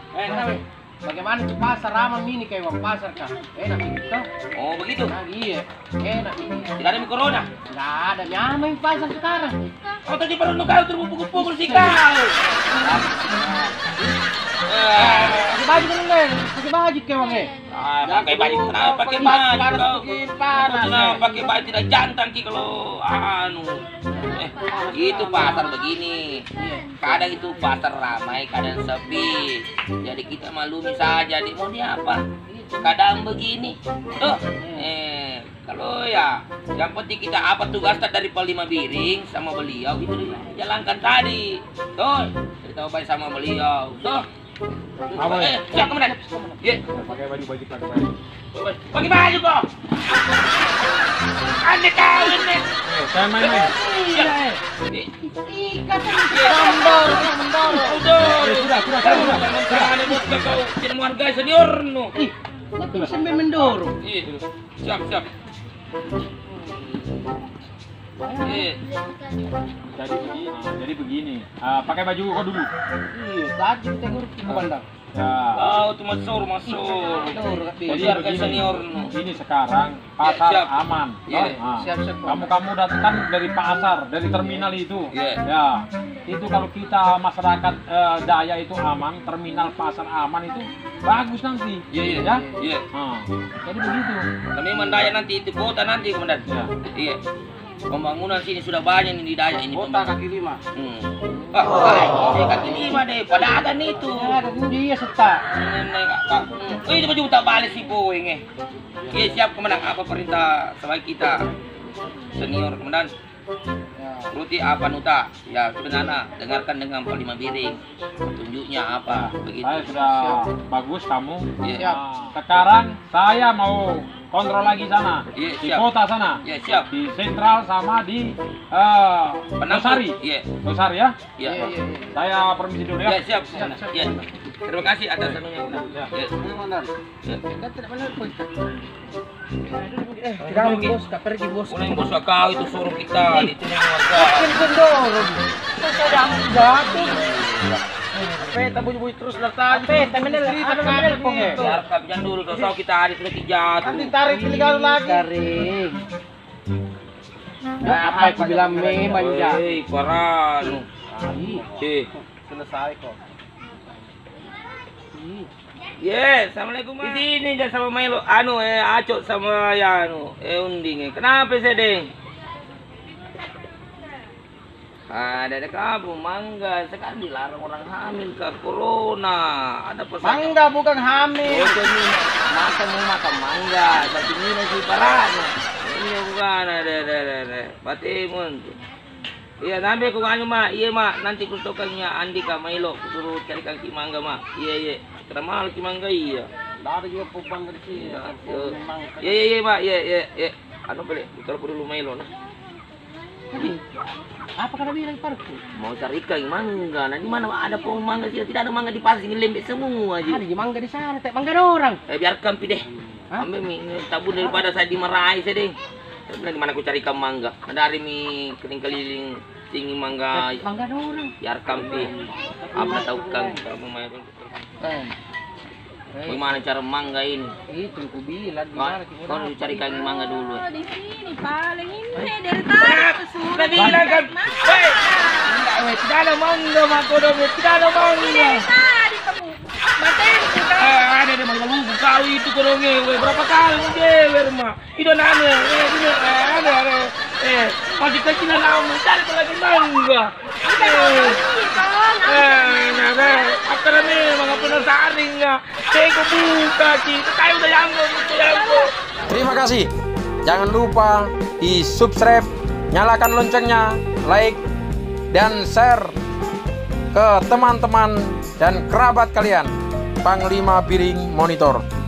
Tapi bagaimana di pasar ramah ini kayak uang pasar kah? Enak gitu. Oh begitu. Nah, iya, enak ini. Tidak ada corona. Nggak ada nyamai pasar sekarang. Oh tadi baru kau terpukul-pukul sih kau. Pakai baju kan Len? Pakai baju kayak uang Pakai baju kenapa? Pakai baju kau. Panas. Pakai baju tidak jantan ki kalau anu. Itu pasar begini. Kadang itu pasar ramai, kadang sepi. Jadi kita maklumi saja. Mau dia apa? Kadang begini. Tuh. Kalau ya, yang penting kita apa tugasnya dari Panglima Biring sama beliau itu jalankan tadi. Tuh, kita baik sama beliau. Tuh. Siap komandan. Iya. Pakai baju lagi. Pakai baju kok. Anda kau ini. Saya main-main. Ikat mendor. Sudah. Ada bos kau jadi warga senior no. Tapi sampai mendorong. Iya. Siap. Jadi begini. Pakai baju kau dulu. Iya, tadi tengok komandan. Ya. Kau tuh masuk. Jadi harga senior no. Ini sekarang pasar Siap. aman. Iya. Siap. Kamu datang dari pasar, dari terminal itu. Iya. Ya. Itu kalau kita masyarakat daya itu aman, terminal pasar aman itu bagus nanti. Iya. Ya. Iya. Jadi begitu. Kami mandaya nanti itu kota nanti komandan. Ya. Iya. Pembangunan sini sudah banyak ini di daya ini. Kota kaki lima. Ini kaki lima deh. Padahal itu. Ya, kaki dia setak. Itu baju tak balik sih boeng. Iya siap komandan. Apa perintah sebagai kita senior komandan? Ruti apa nuta? Ya sebenarnya dengarkan dengan Panglima Biring. Tunjuknya apa begitu. Saya sudah bagus kamu. Iya. Sekarang saya mau kontrol lagi sana. Iya, Di siap. kota sana. Iya siap. Di sentral sama di Nosari. Iya. Nosari ya. Iya. Saya permisi dulu Ya ya. siap. Iya. Terima kasih atas anunya. Ya. Ya. Komandan. Ya. Kita tidak benar pun. Kita bos, kak pergi bos. Mulai bos kau itu suruh kita di sini warga. Makin mendorong. Kita ada jatuh. Peta bunyi terus datang. Peta menel kong ya. Biar kapian dulu dosa kita hari sudah kijat. Nanti tarik illegal lagi. Tarik. Nah, apa aku bilang manja. Hei, parah. Selesai kok. Assalamualaikum. Di sini jangan sama Melo. Acok sama ya unding. Kenapa sih, Deng? Ada kamu mangga sekarang dilarang orang hamil ke corona. Ada pesan. Mangga bukan hamil. Makan mau makan mangga, tapi ini sih parahnya. Ini bukan ada. Batimun. Iya, nanti aku nganu mak, iya mak, nanti kustokannya Andika Milo, suruh carikan ki mangga mak. Iya. Karena mahal ki mangga iya. Dari juga pupang dari sini. Iya mak, iya. Anu boleh, kita dulu Milo nah. Apa kata bilang parku? Mau cari ikan mangga, nah di mana ada pohon mangga sih? Tidak ada mangga di pasar ini lembek semua aja. Ada di mangga di sana, tak mangga ada orang. Biarkan pi deh. Ambil tabur daripada saya dimarahi saya deh. Di mana aku cari ikan mangga? Ada hari mi keliling tinggi mangga. Mangga ada orang. Biarkan pi. Apa tahu kan kamu main. Bagaimana cara mangga ini? Itu aku bilang Kau cari ikan mangga dulu. Di sini paling ini dari tadi suruh. Kita bilang kan, tidak ada mangga mak tidak ada mangga. Tadi kamu matiin kita. Ada mangga lu kau itu kodongnya, berapa kali mau jewer mak? Itu nanya, ada. Masih kecil namun cari lagi mangga. Apa namanya mangga penasaran nggak? Saya buka kita kayak udah yang. Terima kasih. Jangan lupa di subscribe, nyalakan loncengnya, like, dan share ke teman-teman dan kerabat kalian. Panglima Biring Monitor.